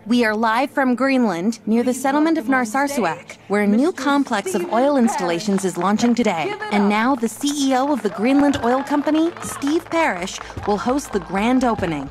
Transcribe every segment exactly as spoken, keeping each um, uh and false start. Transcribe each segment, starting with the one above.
We are live from Greenland, near the settlement of Narsarsuaq, where a new complex of oil installations is launching today. And now the C E O of the Greenland Oil Company, Steve Parrish, will host the grand opening.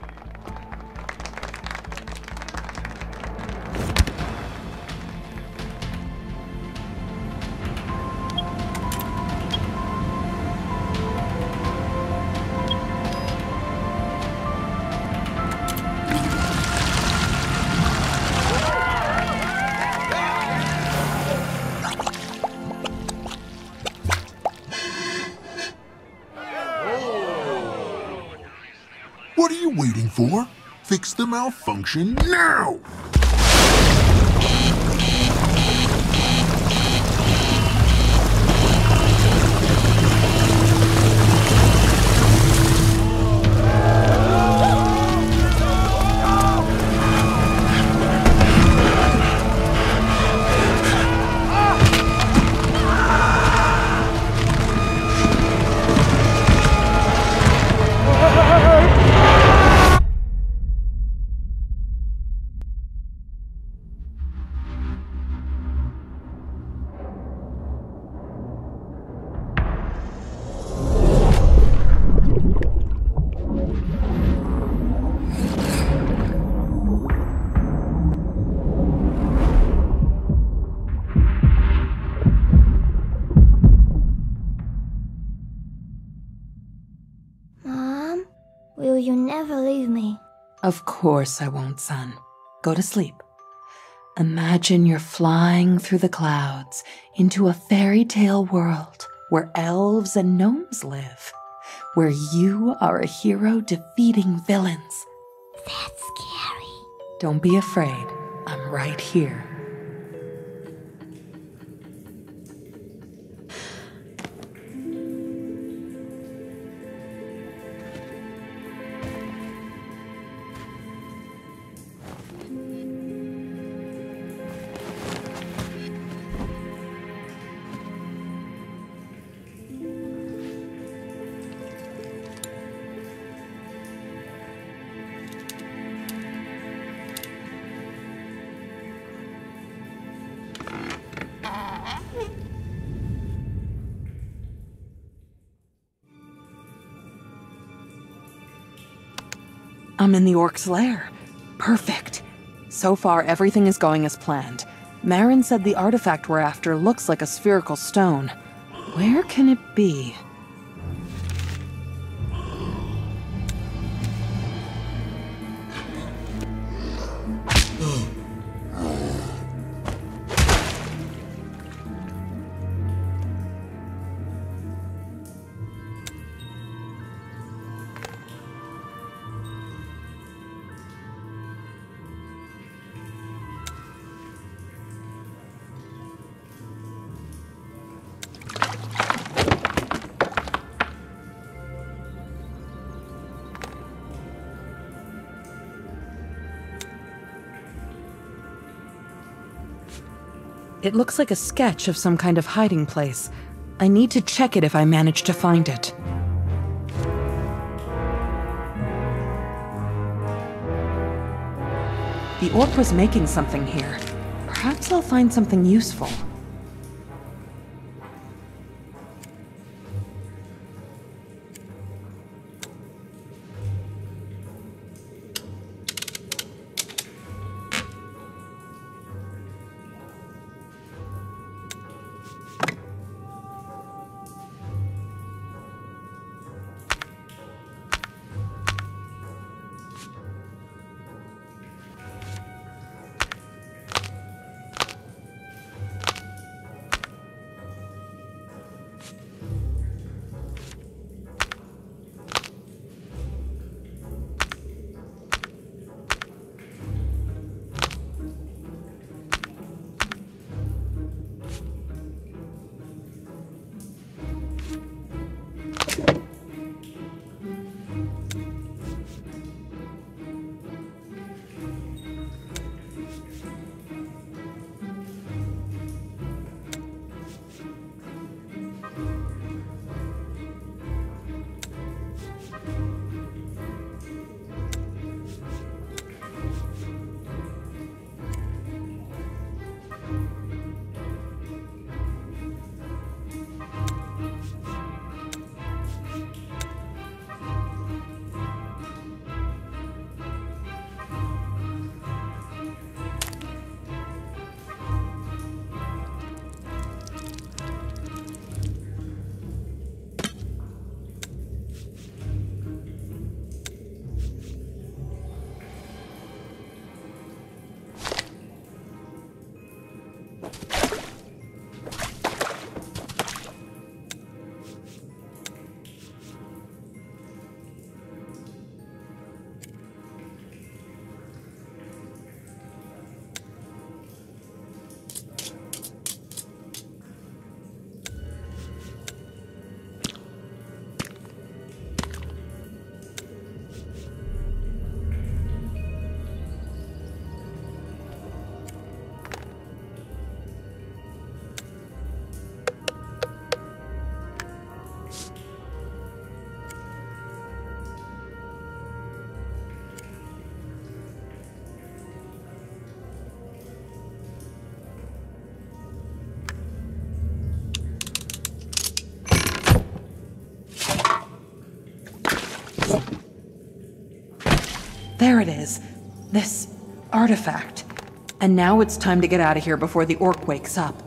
What are you waiting for? Fix the malfunction now! Mom, will you never leave me? Of course I won't, son. Go to sleep. Imagine you're flying through the clouds into a fairy tale world where elves and gnomes live, where you are a hero defeating villains. That's scary. Don't be afraid. I'm right here. I'm in the orc's lair. Perfect. So far, everything is going as planned. Marin said the artifact we're after looks like a spherical stone. Where can it be? It looks like a sketch of some kind of hiding place. I need to check it if I manage to find it. The orc was making something here. Perhaps I'll find something useful. There it is. This artifact. And now it's time to get out of here before the orc wakes up.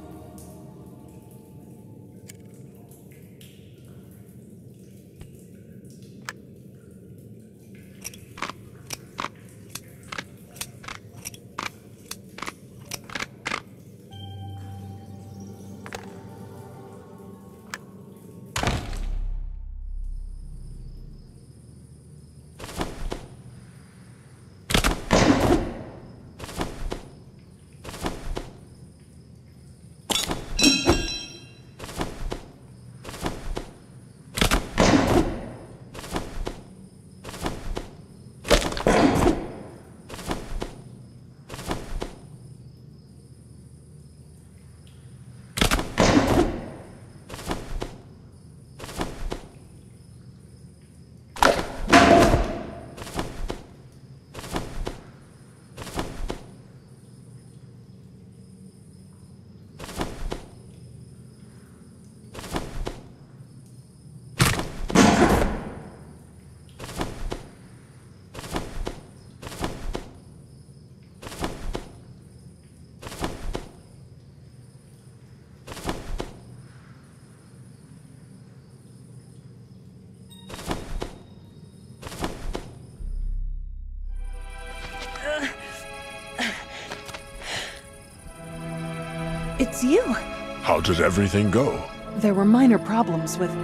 It's you. How did everything go? There were minor problems with...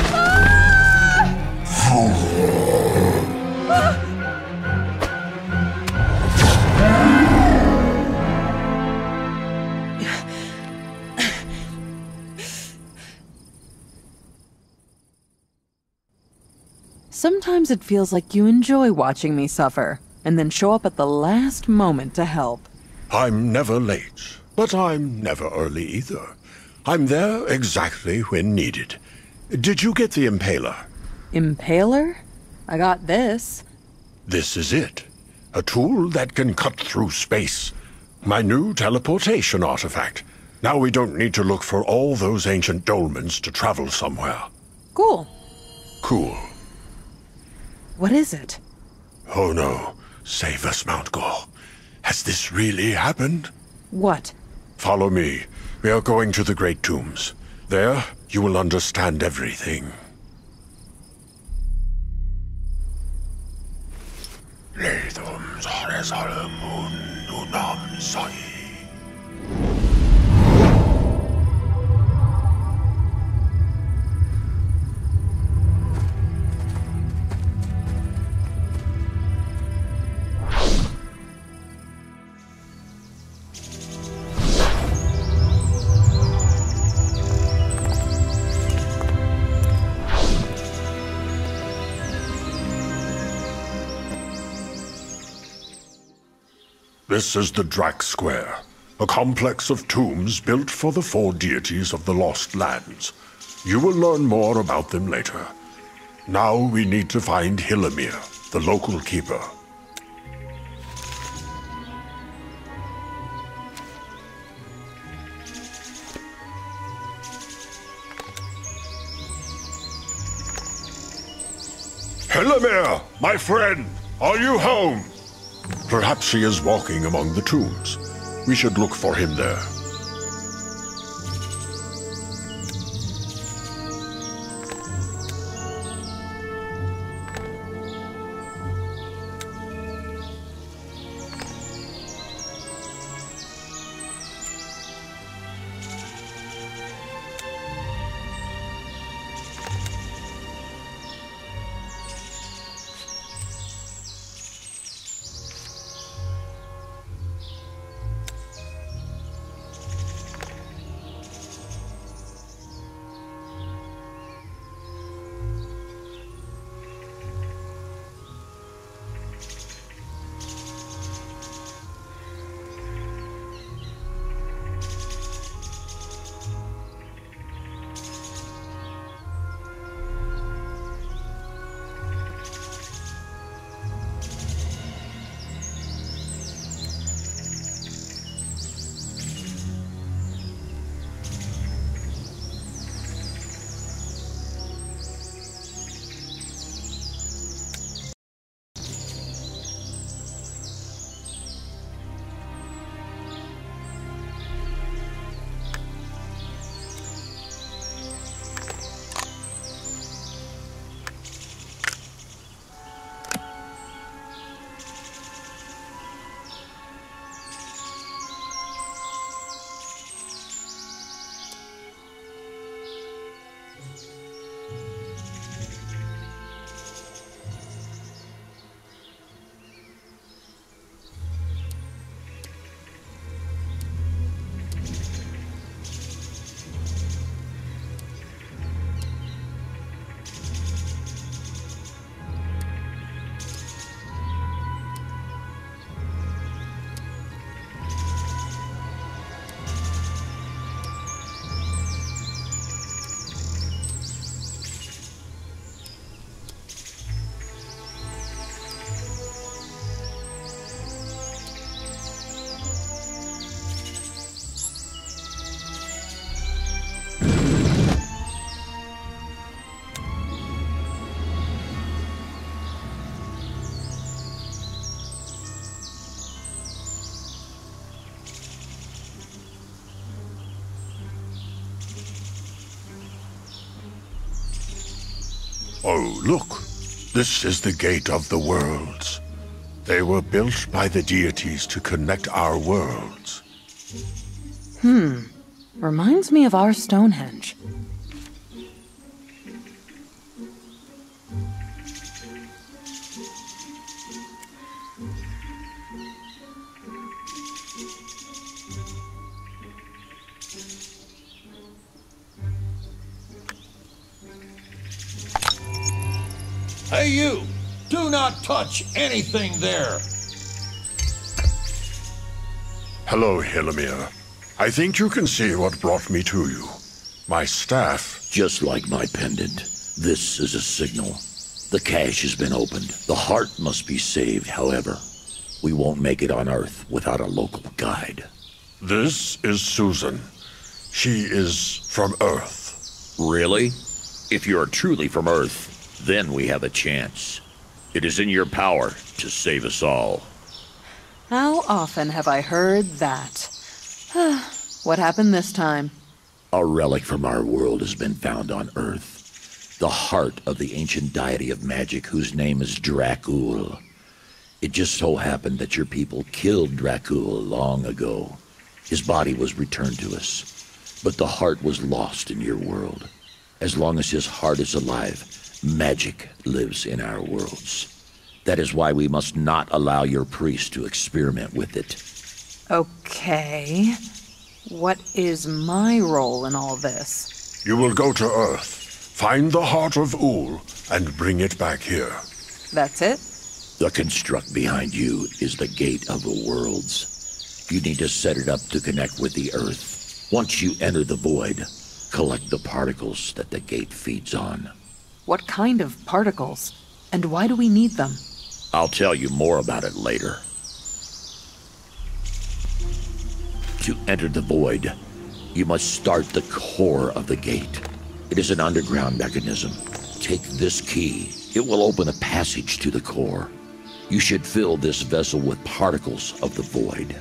Sometimes it feels like you enjoy watching me suffer, and then show up at the last moment to help. I'm never late, but I'm never early either. I'm there exactly when needed. Did you get the Impaler? Impaler? I got this. This is it. A tool that can cut through space. My new teleportation artifact. Now we don't need to look for all those ancient dolmens to travel somewhere. Cool. Cool. What is it? Oh no. Save us, Mount Gore. Has this really happened? What? Follow me. We are going to the Great Tombs. There, you will understand everything. Lathum's Haresalamun Unam Sai. This is the Drac Square, a complex of tombs built for the four deities of the Lost Lands. You will learn more about them later. Now we need to find Hilamir, the local keeper. Hilamir, my friend, are you home? Perhaps he is walking among the tombs. We should look for him there. Oh, look. This is the Gate of the Worlds. They were built by the deities to connect our worlds. Hmm. Reminds me of our Stonehenge. Hey, you! Do not touch anything there! Hello, Hilamir. I think you can see what brought me to you. My staff. Just like my pendant, this is a signal. The cache has been opened. The heart must be saved, however. We won't make it on Earth without a local guide. This is Susan. She is from Earth. Really? If you are truly from Earth, then we have a chance. It is in your power to save us all. How often have I heard that? What happened this time? A relic from our world has been found on Earth. The heart of the ancient deity of magic whose name is Dracul. It just so happened that your people killed Dracul long ago. His body was returned to us, but the heart was lost in your world. As long as his heart is alive, magic lives in our worlds. That is why we must not allow your priest to experiment with it. Okay. What is my role in all this? You will go to Earth, find the heart of Ul, and bring it back here. That's it? The construct behind you is the Gate of the Worlds. You need to set it up to connect with the Earth. Once you enter the void, collect the particles that the gate feeds on. What kind of particles? And why do we need them? I'll tell you more about it later. To enter the void, you must start the core of the gate. It is an underground mechanism. Take this key. It will open a passage to the core. You should fill this vessel with particles of the void.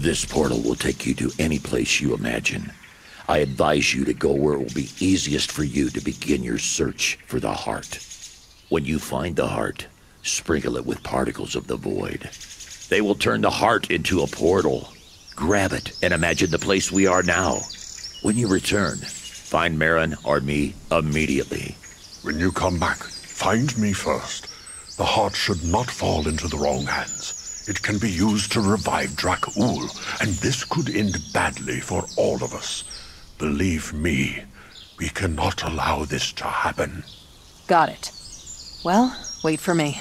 This portal will take you to any place you imagine. I advise you to go where it will be easiest for you to begin your search for the heart. When you find the heart, sprinkle it with particles of the void. They will turn the heart into a portal. Grab it and imagine the place we are now. When you return, find Marin or me immediately. When you come back, find me first. The heart should not fall into the wrong hands. It can be used to revive Dracul, and this could end badly for all of us. Believe me, we cannot allow this to happen. Got it. Well, wait for me.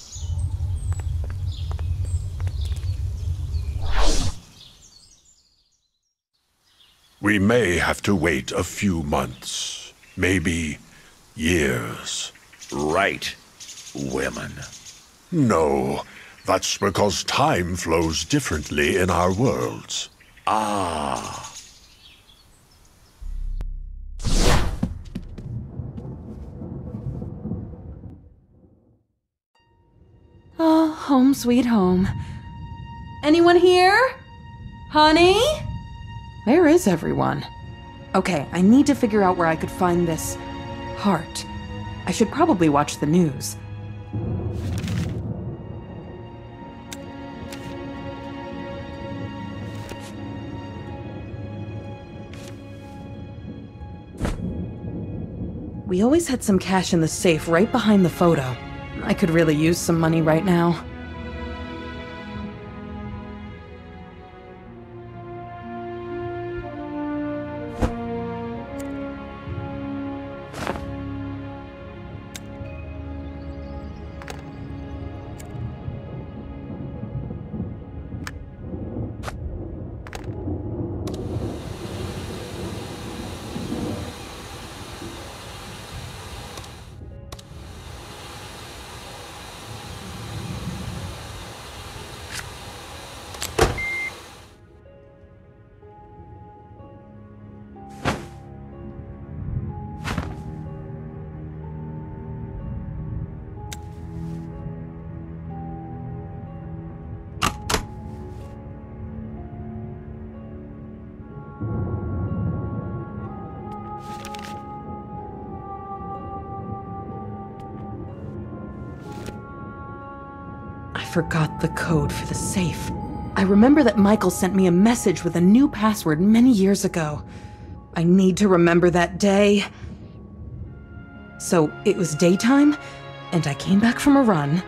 We may have to wait a few months, maybe years. Right, women. No, that's because time flows differently in our worlds. Ah. Oh, home sweet home. Anyone here? Honey? Where is everyone? Okay, I need to figure out where I could find this heart. I should probably watch the news. We always had some cash in the safe right behind the photo. I could really use some money right now. I forgot the code for the safe. I remember that Michael sent me a message with a new password many years ago. I need to remember that day. So it was daytime, and I came back from a run.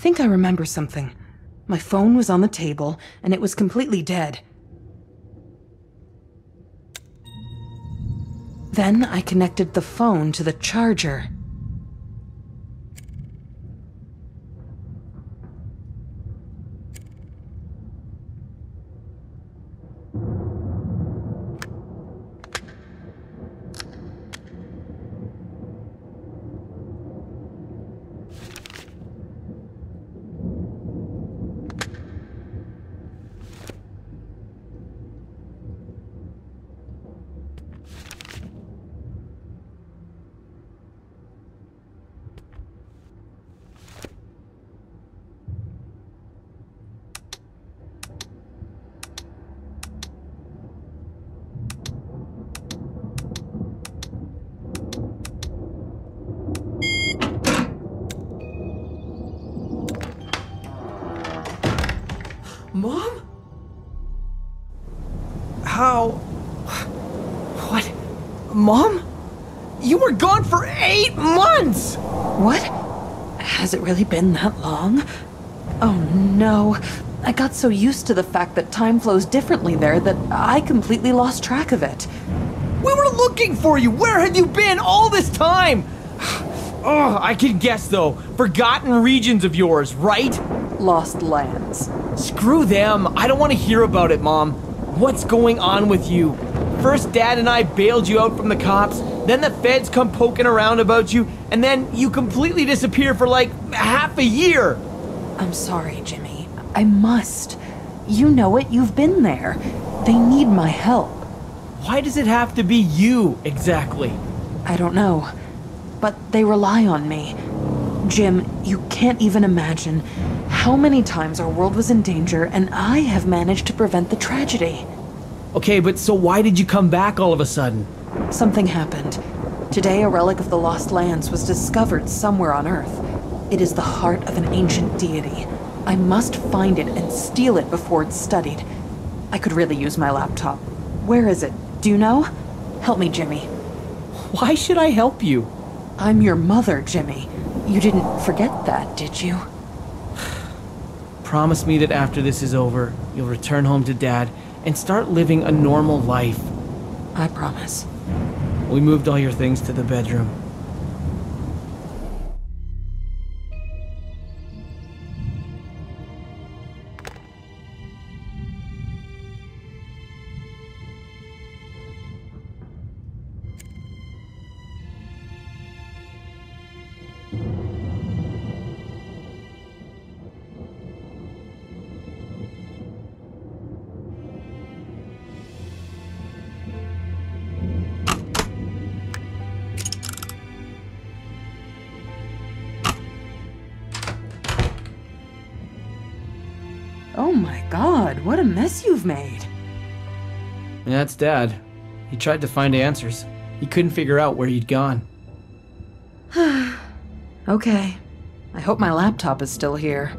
think I remember something. My phone was on the table, and it was completely dead. Then I connected the phone to the charger. Mom? How? What? Mom? You were gone for eight months! What? Has it really been that long? Oh no. I got so used to the fact that time flows differently there that I completely lost track of it. We were looking for you! Where have you been all this time? Oh, I can guess though. Forgotten regions of yours, right? Lost lands. Screw them. I don't want to hear about it, Mom. What's going on with you? First, Dad and I bailed you out from the cops, then the feds come poking around about you, and then you completely disappear for like half a year. I'm sorry, Jimmy. I must. You know it. You've been there. They need my help. Why does it have to be you, exactly? I don't know. But they rely on me. Jim, you can't even imagine how many times our world was in danger and I have managed to prevent the tragedy. Okay, but so why did you come back all of a sudden? Something happened. Today, a relic of the Lost Lands was discovered somewhere on Earth. It is the heart of an ancient deity. I must find it and steal it before it's studied. I could really use my laptop. Where is it? Do you know? Help me, Jimmy. Why should I help you? I'm your mother, Jimmy. You didn't forget that, did you? Promise me that after this is over, you'll return home to Dad and start living a normal life. I promise. We moved all your things to the bedroom. Oh my god, what a mess you've made. Yeah, that's Dad. He tried to find answers. He couldn't figure out where he'd gone. Okay. I hope my laptop is still here.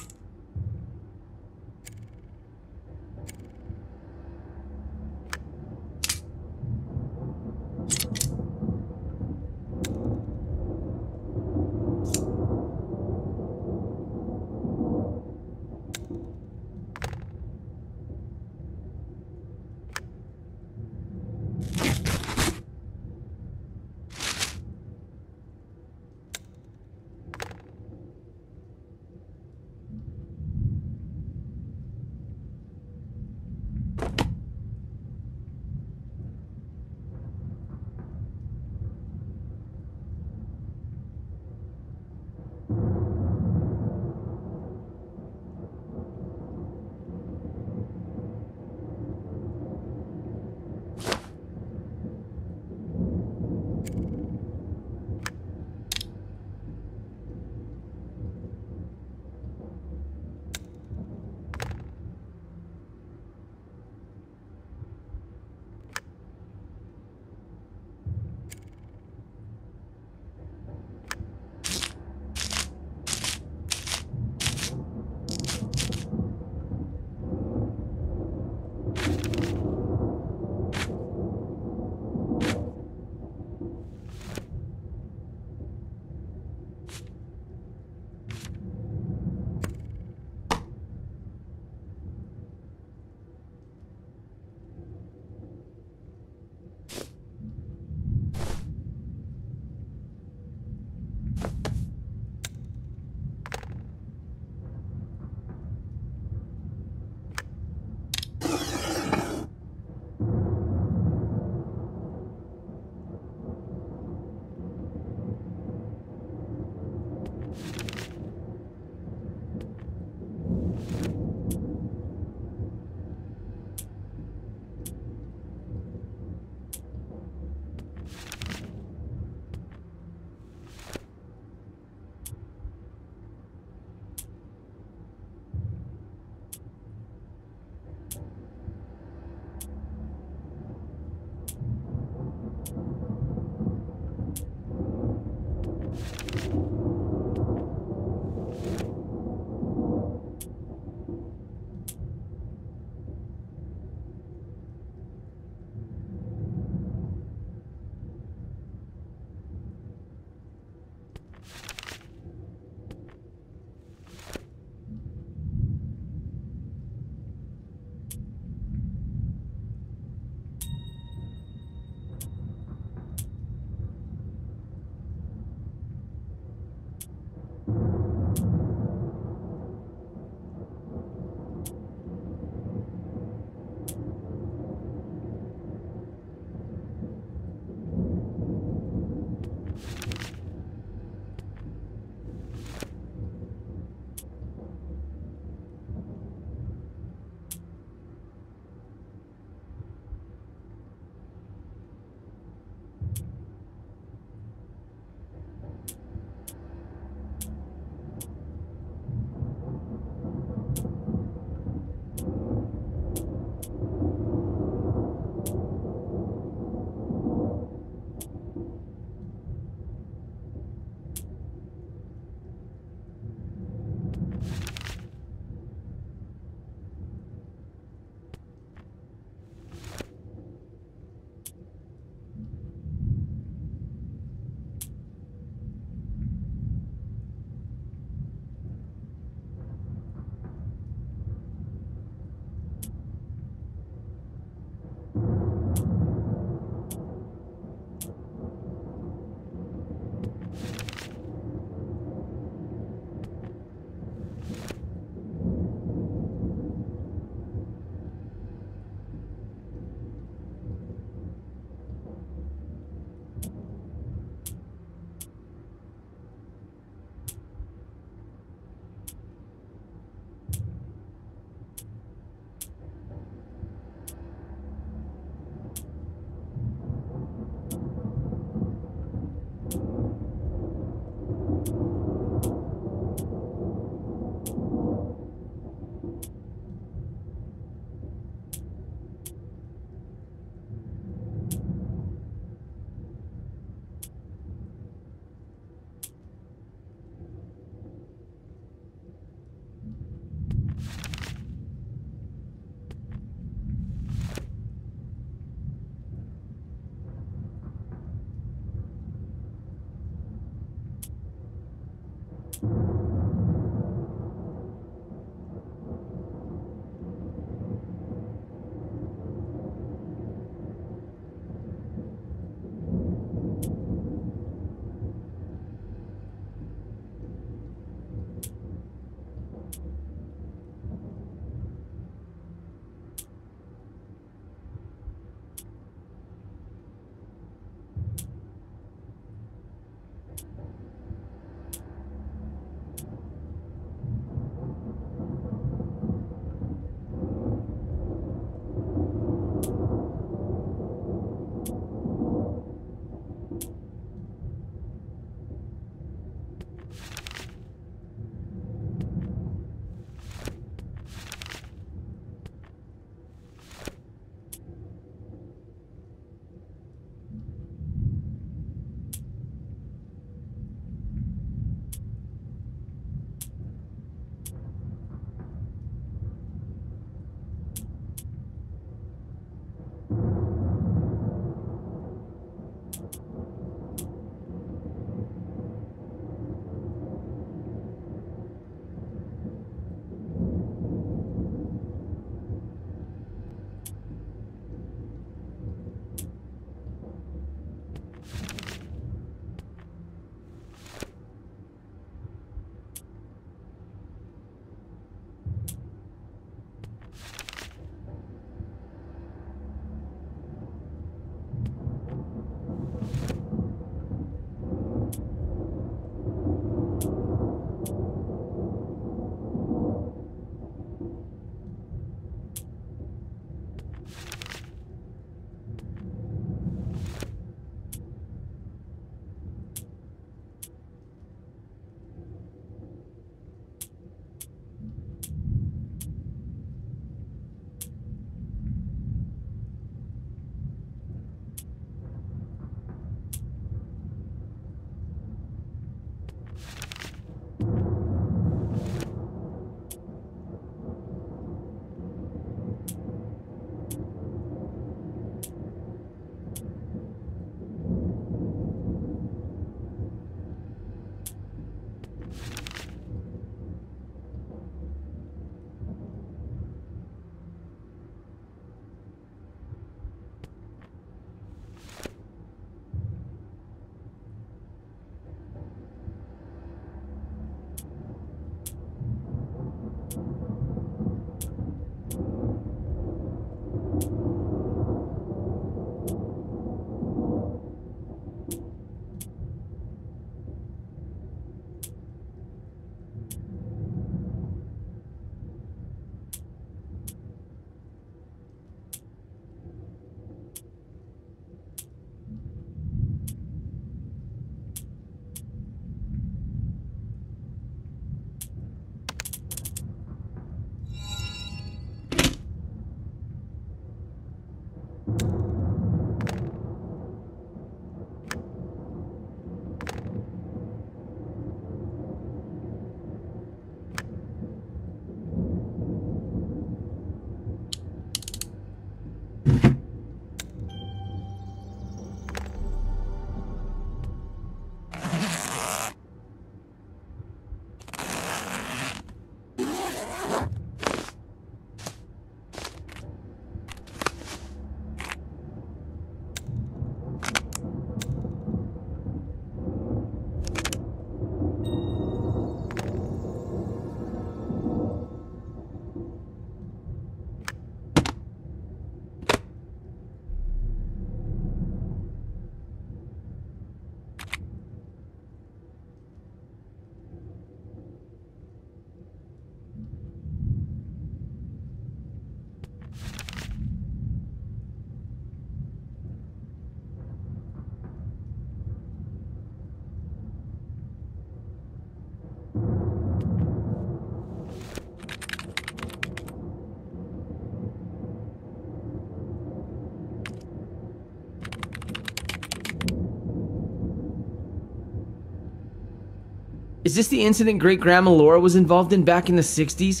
Is this the incident great-grandma Laura was involved in back in the sixties?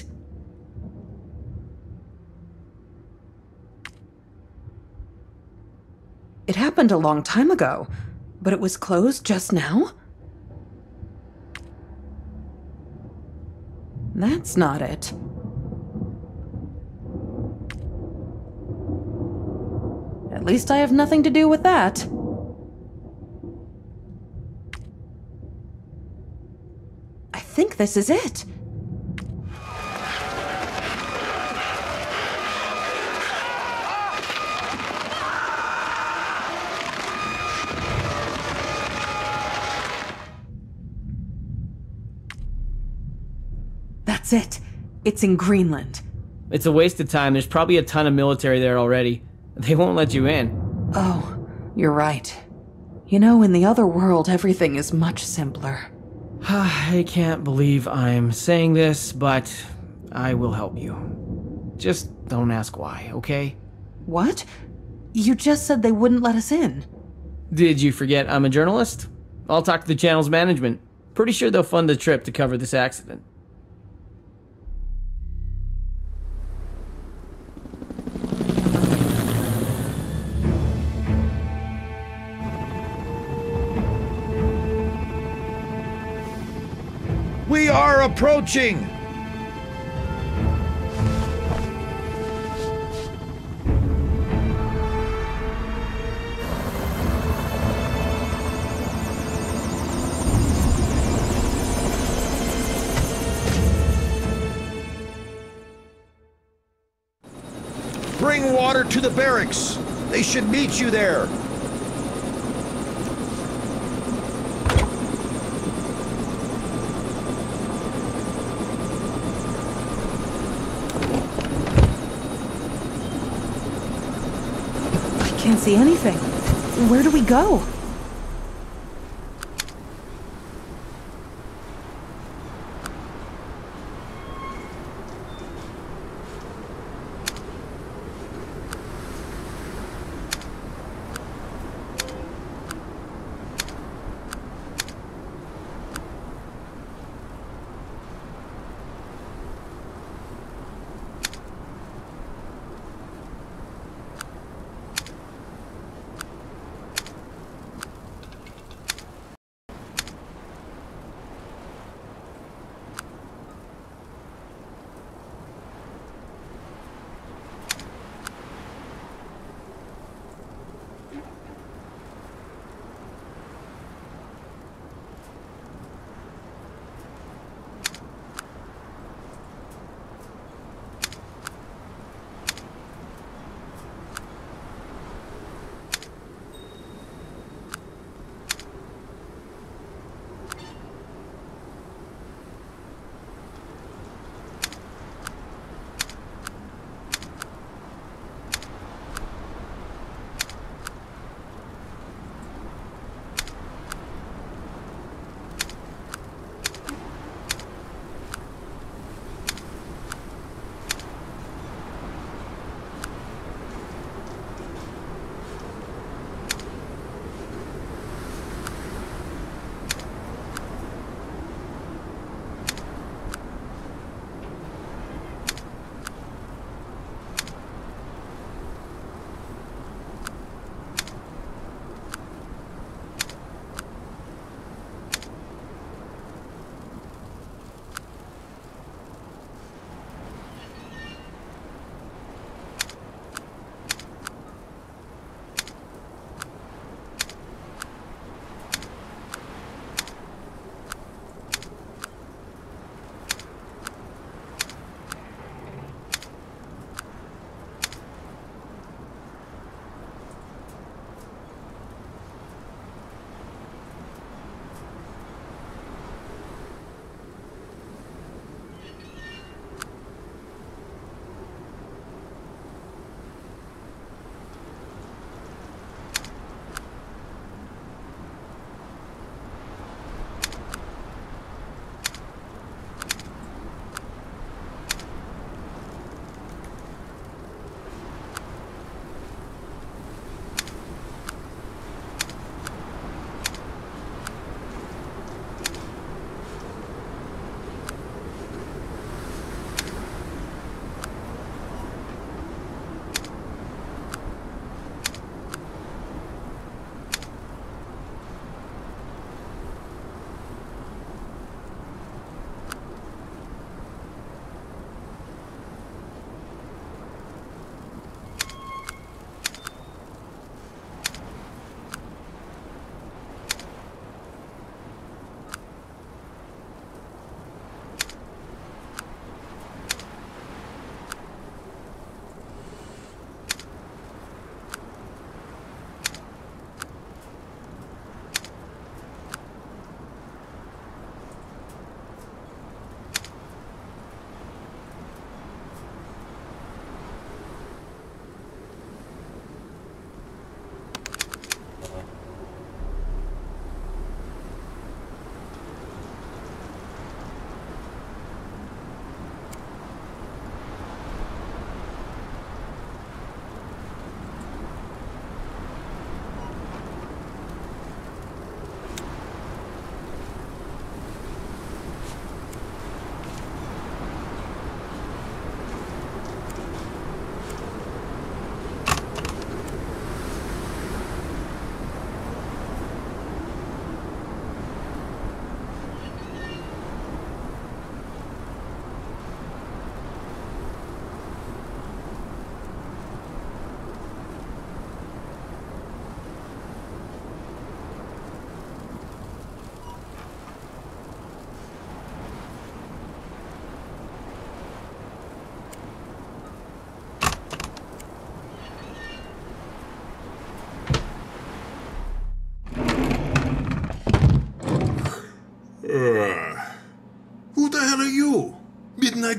It happened a long time ago, but it was closed just now? That's not it. At least I have nothing to do with that. I think this is it. That's it. It's in Greenland. It's a waste of time. There's probably a ton of military there already. They won't let you in. Oh, you're right. You know, in the other world, everything is much simpler. I can't believe I'm saying this, but I will help you. Just don't ask why, okay? What? You just said they wouldn't let us in. Did you forget I'm a journalist? I'll talk to the channel's management. Pretty sure they'll fund the trip to cover this accident. We are approaching! Bring water to the barracks. They should meet you there. I can't see anything. Where do we go?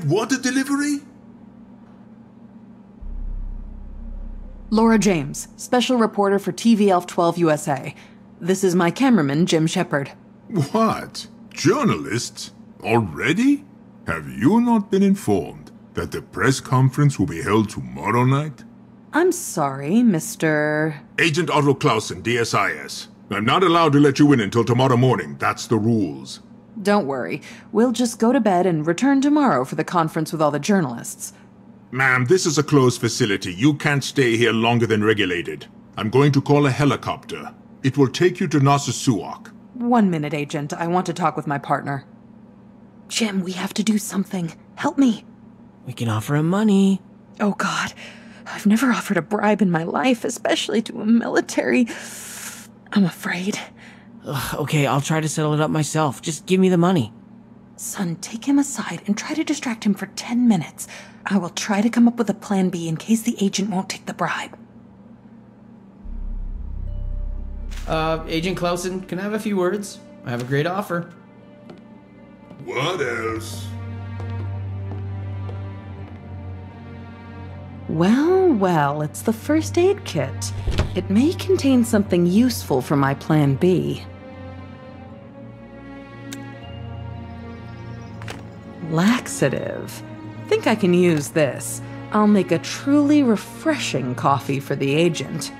water delivery? Laura James, special reporter for T V Elf twelve U S A. This is my cameraman, Jim Shepard. What? Journalists? Already? Have you not been informed that the press conference will be held tomorrow night? I'm sorry, Mister Agent Otto Clausen, D S I S. I'm not allowed to let you in until tomorrow morning. That's the rules. Don't worry. We'll just go to bed and return tomorrow for the conference with all the journalists. Ma'am, this is a closed facility. You can't stay here longer than regulated. I'm going to call a helicopter. It will take you to Narsarsuaq. One minute, Agent. I want to talk with my partner. Jim, we have to do something. Help me. We can offer him money. Oh, God. I've never offered a bribe in my life, especially to a military... I'm afraid. Ugh, okay, I'll try to settle it up myself. Just give me the money. Son, take him aside and try to distract him for ten minutes. I will try to come up with a plan B in case the agent won't take the bribe. Uh, Agent Clausen, can I have a few words? I have a great offer. What else? Well, well, it's the first aid kit. It may contain something useful for my plan B. Laxative. Think I can use this. I'll make a truly refreshing coffee for the agent.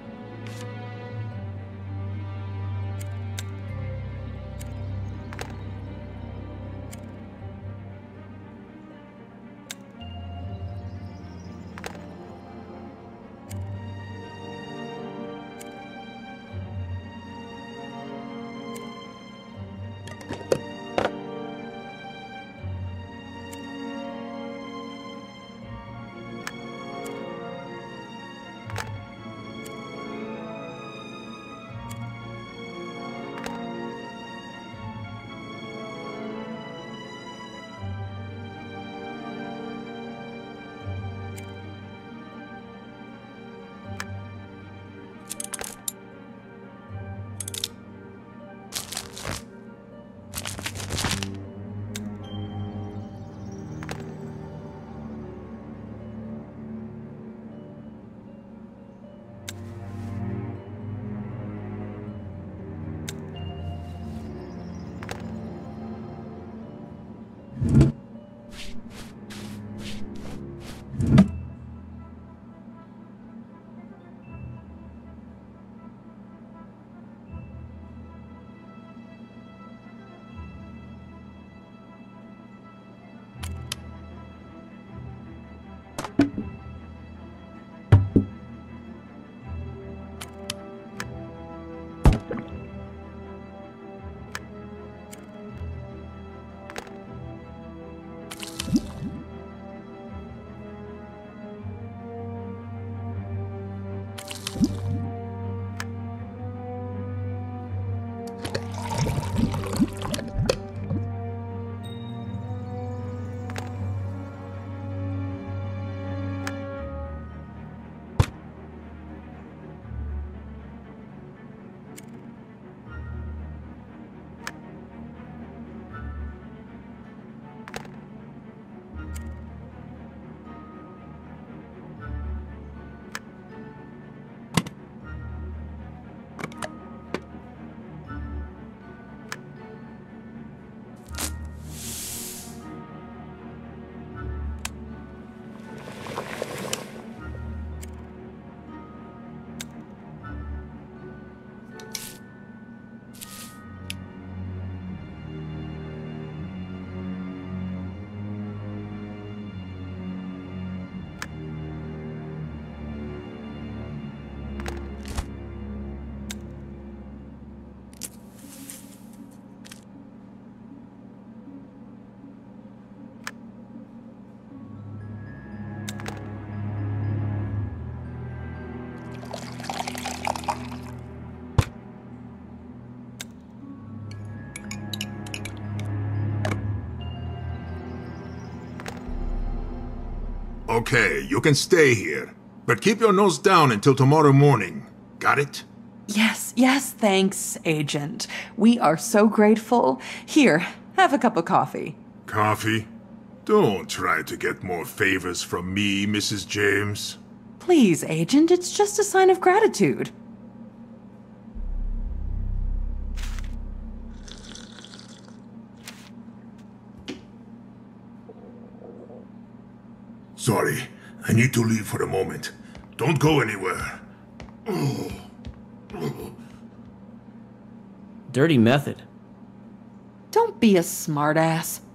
Okay, you can stay here, but keep your nose down until tomorrow morning. Got it? Yes, yes, thanks, Agent. We are so grateful. Here, have a cup of coffee. Coffee? Don't try to get more favors from me, Missus James. Please, Agent, it's just a sign of gratitude. Sorry, I need to leave for a moment. Don't go anywhere. Oh. Oh. Dirty method. Don't be a smartass.